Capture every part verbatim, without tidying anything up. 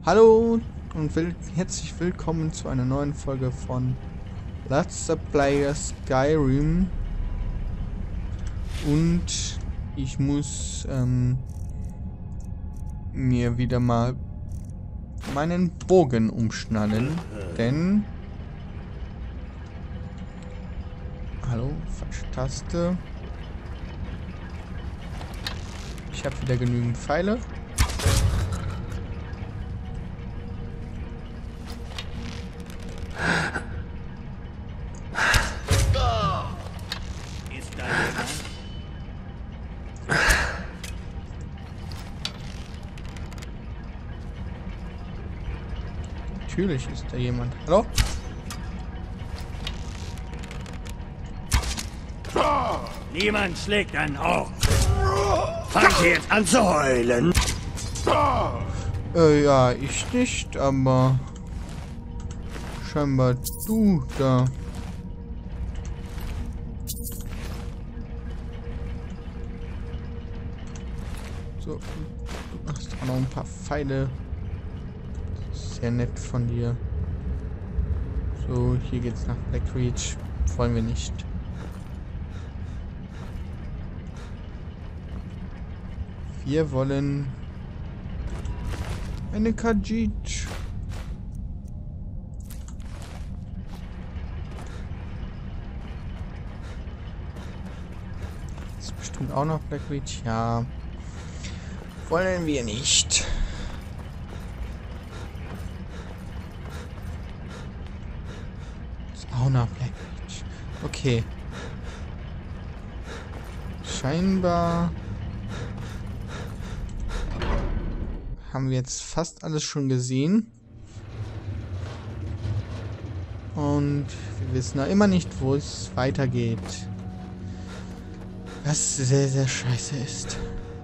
Hallo und will herzlich willkommen zu einer neuen Folge von Let's Play Skyrim. Und ich muss ähm, mir wieder mal meinen Bogen umschnallen, denn... Hallo, falsche Taste. Ich habe wieder genügend Pfeile. Ist da jemand? Natürlich ist da jemand. Hallo? Niemand schlägt ein Ort. Fangt ihr jetzt an zu heulen? Äh, ja, ich nicht, aber scheinbar du da. So, du machst auch noch ein paar Pfeile. Sehr nett von dir. So, hier geht's nach Blackreach. Wollen wir nicht. Wir wollen eine Khajiit. Das ist bestimmt auch noch Blackreach. Ja. Wollen wir nicht. Ist auch noch Blackreach. Okay. Scheinbar haben wir jetzt fast alles schon gesehen. Und wir wissen noch immer nicht, wo es weitergeht. Was sehr, sehr scheiße ist.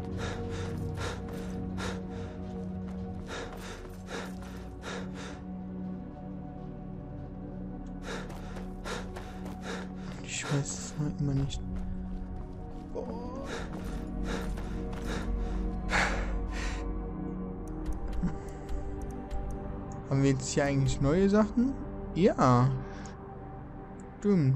Ich weiß es noch immer nicht. Boah. Haben wir jetzt hier eigentlich neue Sachen? Ja. Stimmt.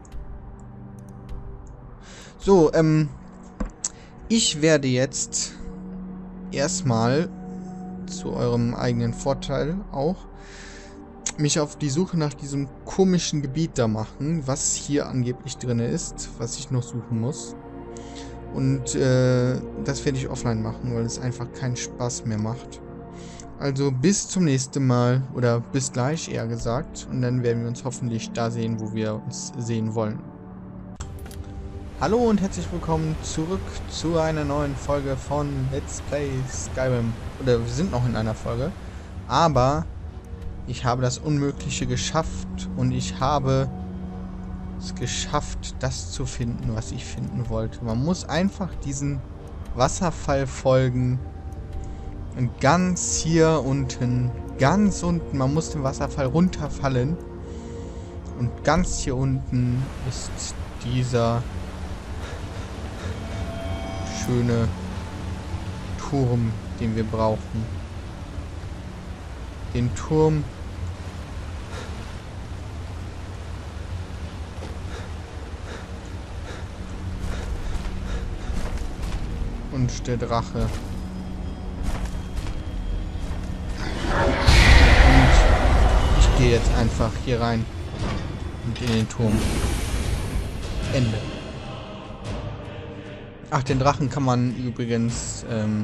So, ähm. Ich werde jetzt erstmal zu eurem eigenen Vorteil auch mich auf die Suche nach diesem komischen Gebiet da machen, was hier angeblich drin ist, was ich noch suchen muss. Und äh, das werde ich offline machen, weil es einfach keinen Spaß mehr macht. Also bis zum nächsten Mal oder bis gleich eher gesagt und dann werden wir uns hoffentlich da sehen, wo wir uns sehen wollen. Hallo und herzlich willkommen zurück zu einer neuen Folge von Let's Play Skyrim. Oder wir sind noch in einer Folge, aber ich habe das Unmögliche geschafft und ich habe es geschafft, das zu finden, was ich finden wollte. Man muss einfach diesen Wasserfall folgen. Und ganz hier unten, ganz unten, man muss den Wasserfall runterfallen. Und ganz hier unten ist dieser schöne Turm, den wir brauchen. Den Turm und der Drache. Ich gehe jetzt einfach hier rein und in den Turm. Ende. Ach, den Drachen kann man übrigens ähm,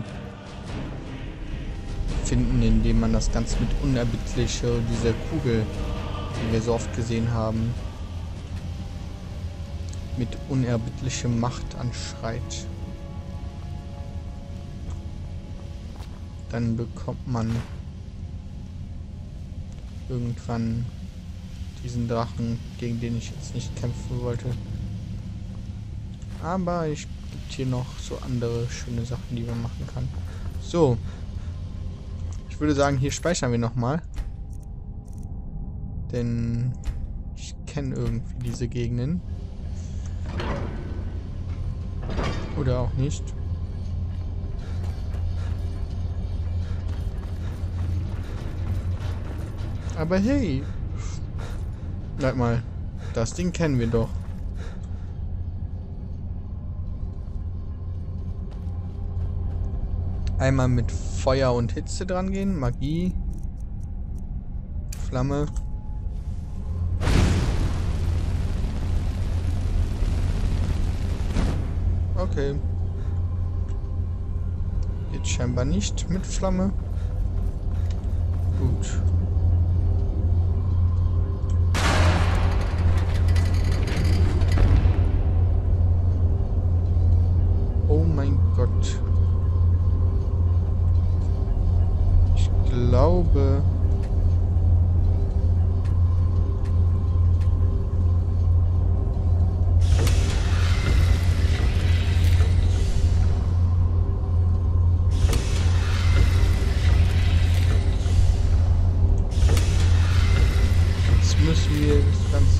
finden, indem man das Ganze mit unerbittlicher, diese Kugel, die wir so oft gesehen haben, mit unerbittlicher Macht anschreit. Dann bekommt man irgendwann diesen Drachen, gegen den ich jetzt nicht kämpfen wollte. Aber es gibt hier noch so andere schöne Sachen, die man machen kann. So. Ich würde sagen, hier speichern wir nochmal. Denn ich kenne irgendwie diese Gegenden. Oder auch nicht. Aber hey. Bleib mal. Das Ding kennen wir doch. Einmal mit Feuer und Hitze dran gehen. Magie. Flamme. Okay. Jetzt scheinbar nicht mit Flamme. Gut. Oh mein Gott. Ich glaube... müssen wir das Ganze...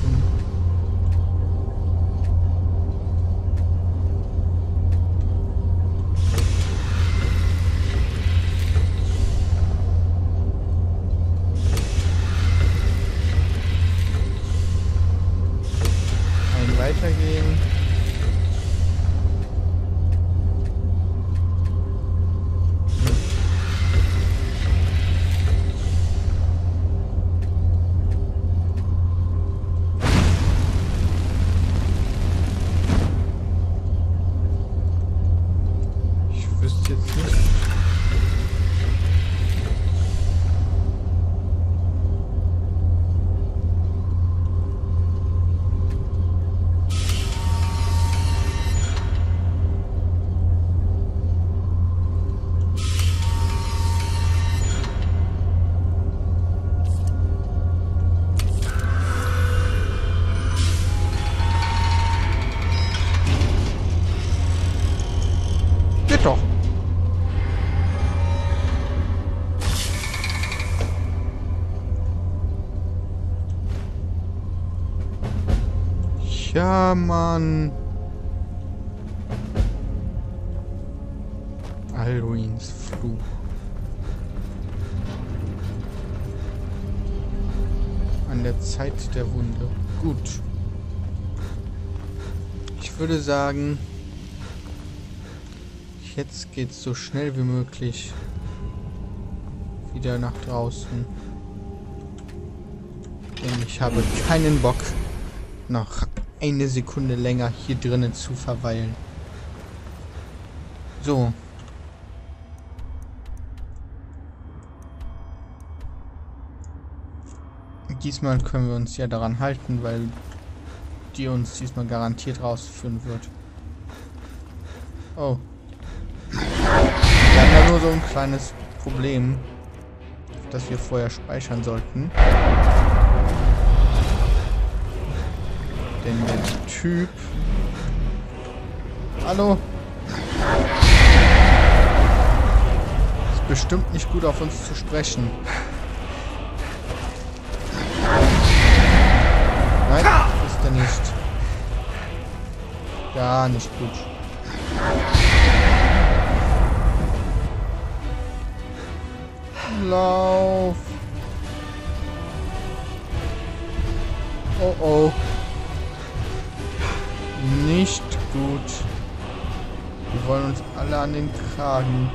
ein weitergehen. Jetzt nicht. Geht doch. Ja, Mann. Alduins Fluch. An der Zeit der Wunde. Gut. Ich würde sagen, jetzt geht's so schnell wie möglich wieder nach draußen. Denn ich habe keinen Bock, noch eine Sekunde länger hier drinnen zu verweilen. So. Diesmal können wir uns ja daran halten, weil die uns diesmal garantiert rausführen wird. Oh. Wir haben ja nur so ein kleines Problem, das wir vorher speichern sollten. Denn der Typ... Hallo? Ist bestimmt nicht gut auf uns zu sprechen. Nein, ist er nicht. Gar nicht gut. Lauf. Oh oh. Nicht gut. Wir wollen uns alle an den Kragen.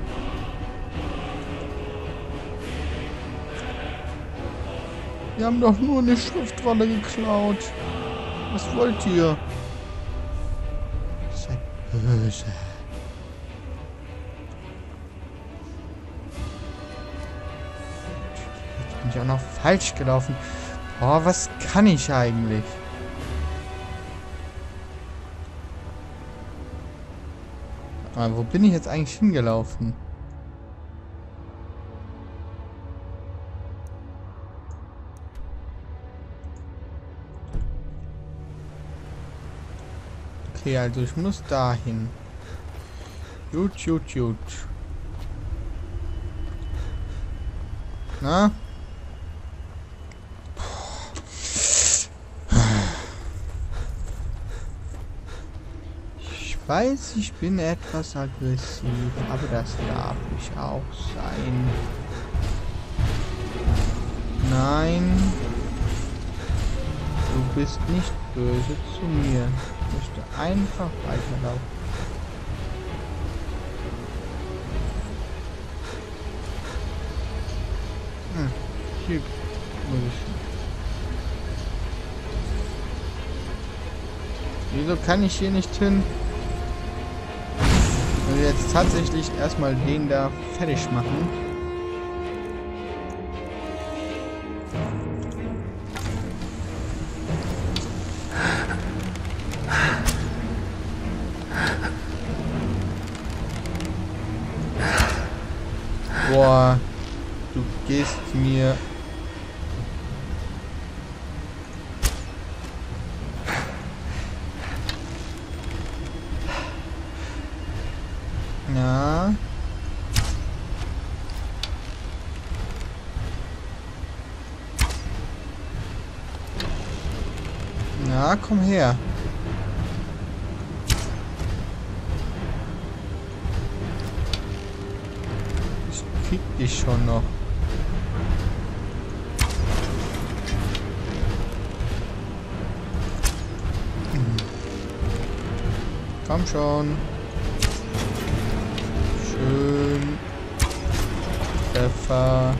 Wir haben doch nur eine Schriftrolle geklaut. Was wollt ihr? Seid böse. Jetzt bin ich auch noch falsch gelaufen. Boah, was kann ich eigentlich? Aber wo bin ich jetzt eigentlich hingelaufen? Okay, also ich muss dahin. Gut, gut, gut. Na? Ich weiß, ich bin etwas aggressiv, aber das darf ich auch sein. Nein. Nein. Du bist nicht böse zu mir. Ich möchte einfach weiterlaufen. Hm, hier muss ich. Wieso kann ich hier nicht hin? Ich will jetzt tatsächlich erstmal den da fertig machen. Boah, du gehst mir... Ja. Na, komm her. Ich krieg dich schon noch. Hm. Komm schon. Schön. Treffer.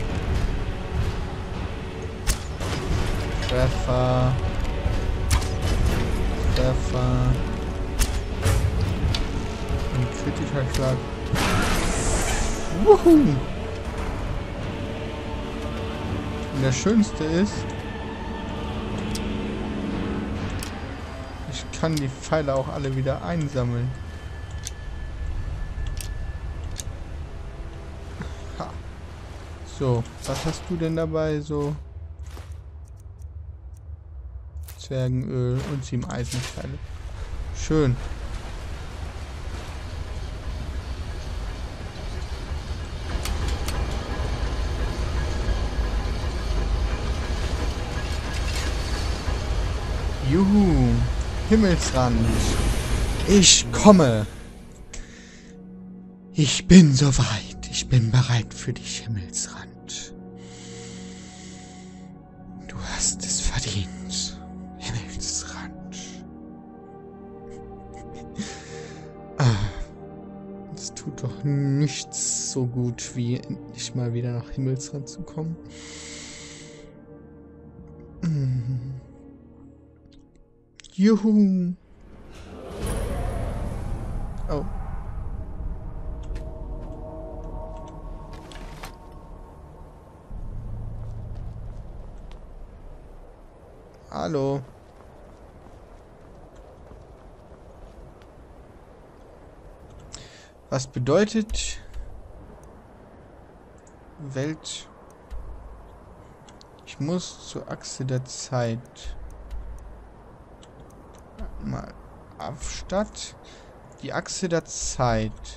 Treffer. Treffer. Ein kritischer Schlag. Wuhu! Und das Schönste ist, ich kann die Pfeile auch alle wieder einsammeln. Ha. So, was hast du denn dabei so? Zwergenöl und sieben Eisenpfeile. Schön. Juhu. Himmelsrand. Ich komme. Ich bin soweit. Ich bin bereit für dich, Himmelsrand. Du hast es verdient. Himmelsrand. Ah, es tut doch nichts so gut, wie endlich mal wieder nach Himmelsrand zu kommen. Mm. Juhu. Oh. Hallo. Was bedeutet Welt? Ich muss zur Achse der Zeit. Mal auf Stadt. Die Achse der Zeit.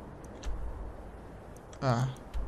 Ah.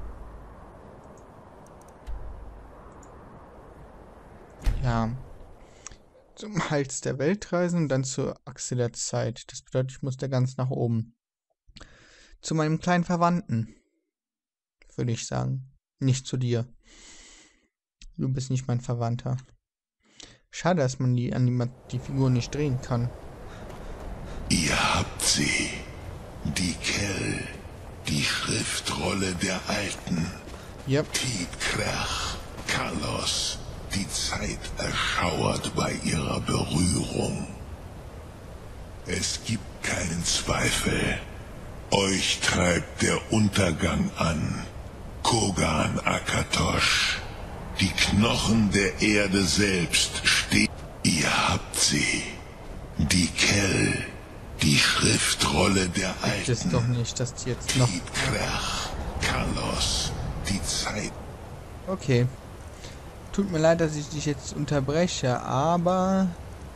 Ja. Zum Hals der Welt reisen und dann zur Achse der Zeit. Das bedeutet, ich muss da ganz nach oben. Zu meinem kleinen Verwandten. Würde ich sagen. Nicht zu dir. Du bist nicht mein Verwandter. Schade, dass man die, Anima die Figur nicht drehen kann. Ihr habt sie. Die Kell. Die Schriftrolle der Alten. Yep. Tiet Krach. Kalos. Die Zeit erschauert bei ihrer Berührung. Es gibt keinen Zweifel. Euch treibt der Untergang an. Kogan Akatosh. Die Knochen der Erde selbst stehen. Ihr habt sie. Die Kell. Die Schriftrolle der Alten. Das ist doch nicht, dass die jetzt noch... Tiet Krach. Kalos. Die Zeit... Okay. Tut mir leid, dass ich dich jetzt unterbreche, aber...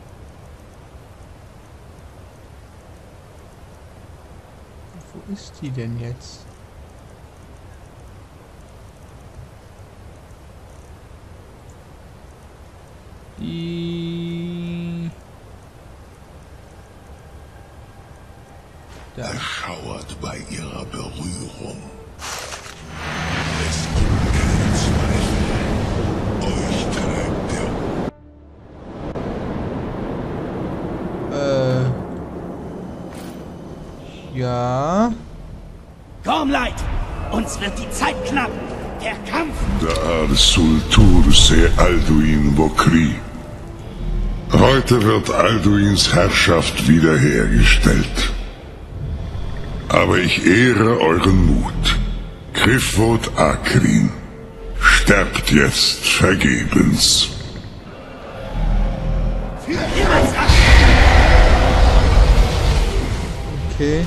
Wo ist die denn jetzt? Die... Da. Erschauert bei ihrer Berührung. Es gibt keinen Zweifel. Euch Ja. Gormlight, uns wird die Zeit knapp. Der Kampf. Dar Sultur se Alduin Vokri. Heute wird Alduins Herrschaft wiederhergestellt. Aber ich ehre euren Mut. Krifvot Akrin. Sterbt jetzt vergebens. Für immer. Okay.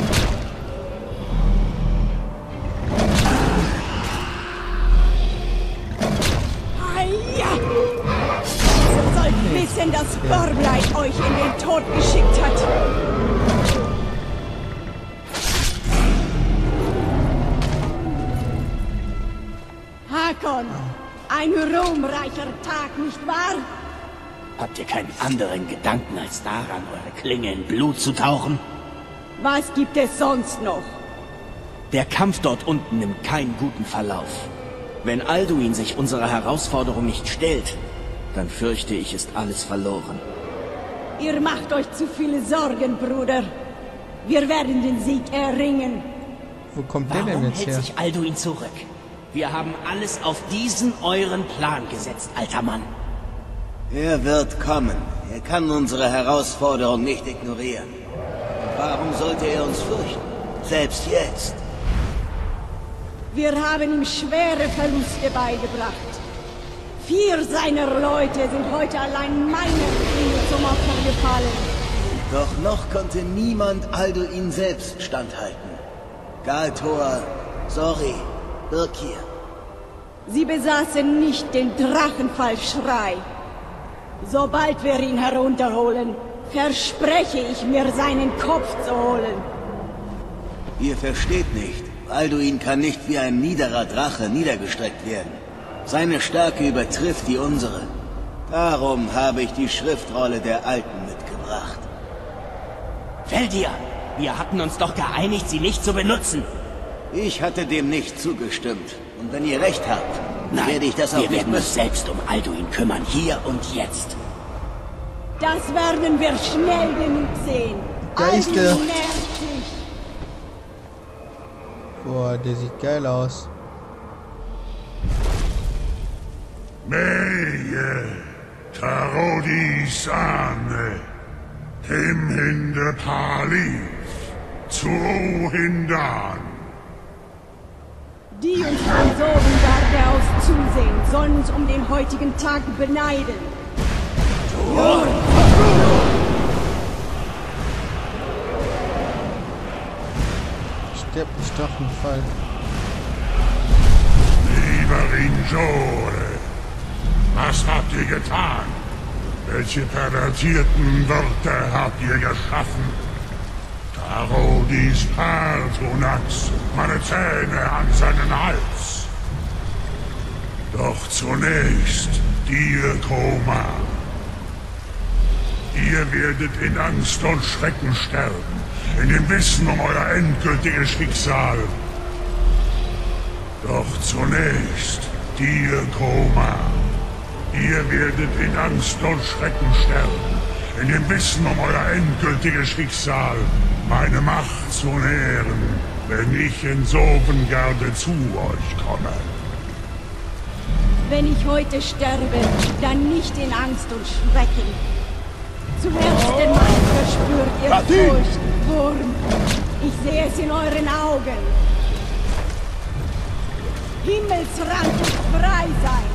Wissen, dass Gormlight euch in den Tod geschickt hat. Hakon, ein ruhmreicher Tag, nicht wahr? Habt ihr keinen anderen Gedanken, als daran, eure Klinge in Blut zu tauchen? Was gibt es sonst noch? Der Kampf dort unten nimmt keinen guten Verlauf. Wenn Alduin sich unserer Herausforderung nicht stellt, dann fürchte ich, ist alles verloren. Ihr macht euch zu viele Sorgen, Bruder. Wir werden den Sieg erringen. Wo kommt der denn Warum jetzt hält her? sich Alduin zurück? Wir haben alles auf diesen euren Plan gesetzt, alter Mann. Er wird kommen. Er kann unsere Herausforderung nicht ignorieren. Und warum sollte er uns fürchten? Selbst jetzt. Wir haben ihm schwere Verluste beigebracht. Vier seiner Leute sind heute allein meiner Klinge zum Opfer gefallen. Doch noch konnte niemand Alduin selbst standhalten. Galtor, Sori, Birkir. Sie besaßen nicht den Drachenfallschrei. Sobald wir ihn herunterholen, verspreche ich mir, seinen Kopf zu holen. Ihr versteht nicht. Alduin kann nicht wie ein niederer Drache niedergestreckt werden. Seine Stärke übertrifft die unsere. Darum habe ich die Schriftrolle der Alten mitgebracht. Feldir, wir hatten uns doch geeinigt, sie nicht zu benutzen. Ich hatte dem nicht zugestimmt. Und wenn ihr recht habt, Nein, werde ich das auch wir nicht werden uns müssen. selbst um Alduin kümmern, hier und jetzt. Das werden wir schnell genug sehen. Da ist er. Alduin nähert sich. Boah, der sieht geil aus. Meie, Tarodis Ane, Tim Hinde Palif, zu Hindan. Die uns von Sovengarde aus zusehen, sollen uns um den heutigen Tag beneiden. Stirbt nicht Drachenfall. Lieber Injore, was habt ihr getan? Welche pervertierten Wörter habt ihr geschaffen? Tarodis Partunax, meine Zähne an seinen Hals. Doch zunächst, dir, Koma. Ihr werdet in Angst und Schrecken sterben, in dem Wissen um euer endgültiges Schicksal. Doch zunächst, dir, Koma. Ihr werdet in Angst und Schrecken sterben, in dem Wissen um euer endgültiges Schicksal, meine Macht zu nähren, wenn ich in Sovengarde zu euch komme. Wenn ich heute sterbe, dann nicht in Angst und Schrecken. Zum ersten Mal verspürt ihr Furcht, Wurm. Ich sehe es in euren Augen. Himmelsrand und frei sein.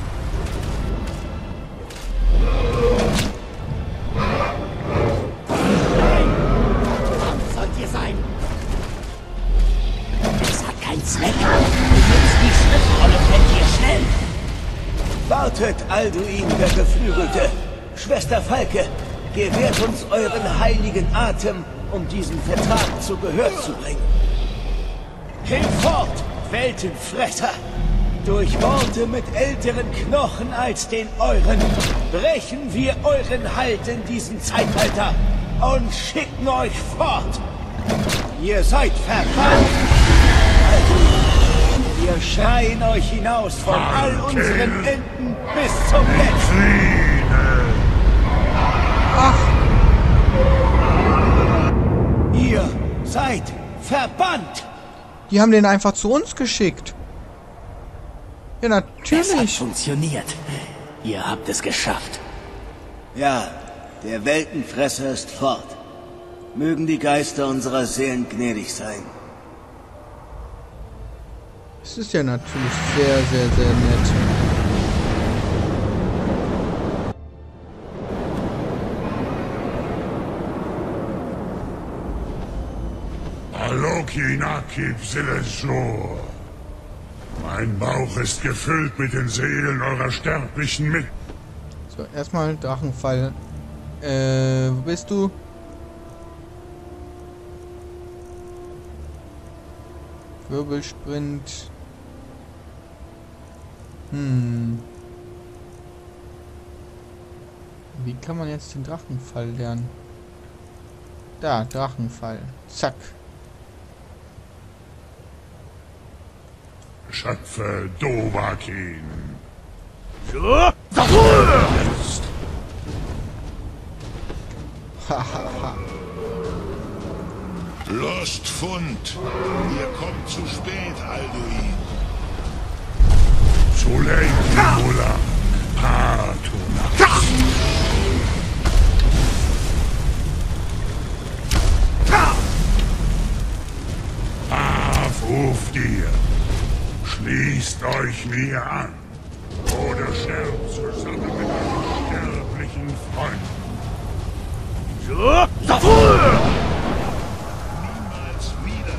Sollt ihr sein? Es hat keinen Zweck. Benutzt die Schriftrolle, Feldir, schnell! Wartet, Alduin, der Geflügelte. Schwester Falke, gewährt uns euren heiligen Atem, um diesen Vertrag zu Gehör zu bringen. Hinfort, Weltenfresser! Durch Worte mit älteren Knochen als den euren brechen wir euren Halt in diesem Zeitalter und schicken euch fort. Ihr seid verbannt. Wir schreien euch hinaus von all unseren Enden bis zum letzten. Ihr seid verbannt. Die haben den einfach zu uns geschickt. Ja, Es hat natürlich. funktioniert. Ihr habt es geschafft. Ja, der Weltenfresser ist fort. Mögen die Geister unserer Seelen gnädig sein. Es ist ja natürlich sehr, sehr, sehr nett. Aloki Nakib Silesor. Mein Bauch ist gefüllt mit den Seelen eurer sterblichen Mit... So, erstmal Drachenfall. Äh, wo bist du? Wirbelsprint. Hm. Wie kann man jetzt den Drachenfall lernen? Da, Drachenfall. Zack. Schöpfe Dovahkiin. Hahaha. Lostfund. Ihr kommt zu spät, Alduin. Zuleki Mula. Patuna. Auf dir. Schließt euch mir an. Oder sterbt zusammen mit euren sterblichen Freunden. Niemals wieder.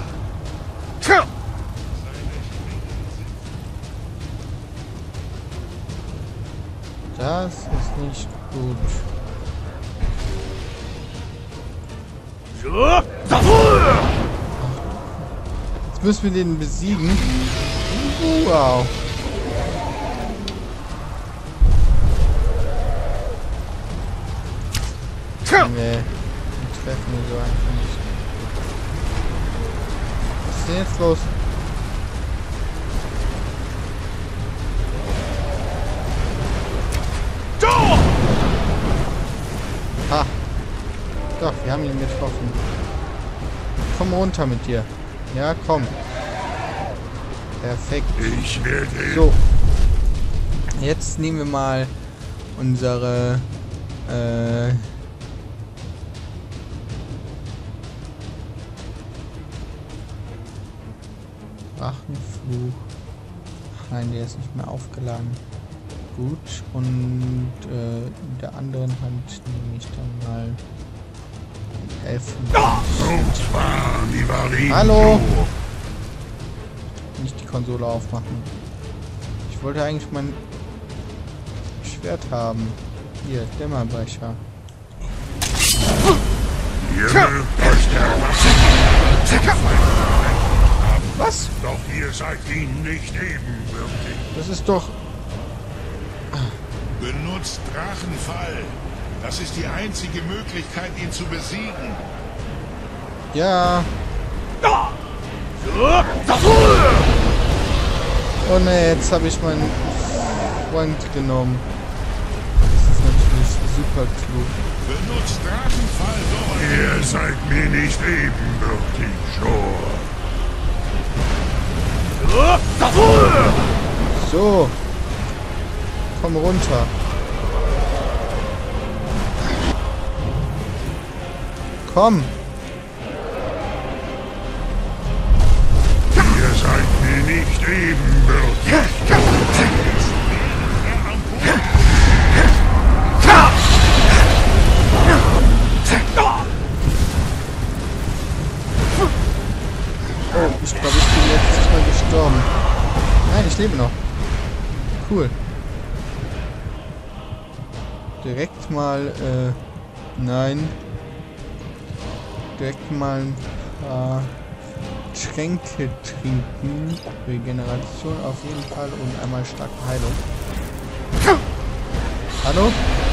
Das ist nicht gut. Jetzt müssen wir den besiegen. Wow. Nee, die treffen wir so einfach nicht. Was ist denn jetzt los? Ha! Doch, wir haben ihn getroffen. Komm runter mit dir. Ja, komm. Perfekt. Ich werde... So. Jetzt nehmen wir mal unsere äh, Drachenfluch. Nein, der ist nicht mehr aufgeladen. Gut. Und äh, in der anderen Hand nehme ich dann mal den Elfen. Hallo! Nicht die Konsole aufmachen. Ich wollte eigentlich mein Schwert haben. Hier, Dämmerbrecher. Ihr mögt euch der Masse Was? Doch ihr seid ihm nicht ebenbürtig. Das ist doch... Benutzt Drachenfall. Das ist die einzige Möglichkeit, ihn zu besiegen. Ja. Oh ne, jetzt habe ich meinen Freund genommen. Das ist natürlich super klug. Benutzt Drachenfall dort. Ihr seid mir nicht ebenbürtig, Shor. So. Komm runter. Komm. Ihr seid mir nicht ebenbürtig. Oh, ich glaube, ich bin jetzt mal gestorben. Nein, ich lebe noch. Cool. Direkt mal, äh, nein. Direkt mal ein paar Tränke trinken. Regeneration auf jeden Fall und einmal starke Heilung. Hallo?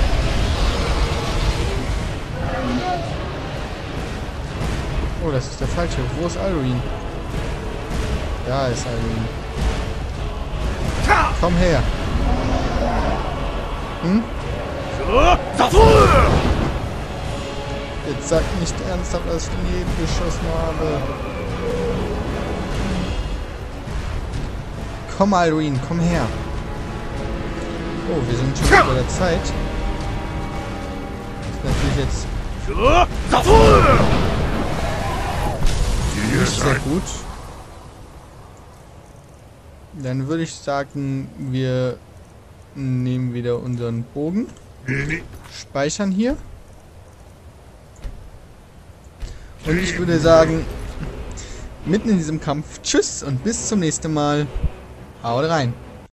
Oh, das ist der falsche. Wo ist Alduin? Da ist Alduin. Komm her. Hm? Jetzt sag nicht ernsthaft, dass ich daneben geschossen habe. Komm, Alduin, komm her. Oh, wir sind schon bei der Zeit. Das ist natürlich jetzt nicht sehr gut. Dann würde ich sagen, wir nehmen wieder unseren Bogen. Speichern hier. Und ich würde sagen, mitten in diesem Kampf, tschüss und bis zum nächsten Mal. Haut rein.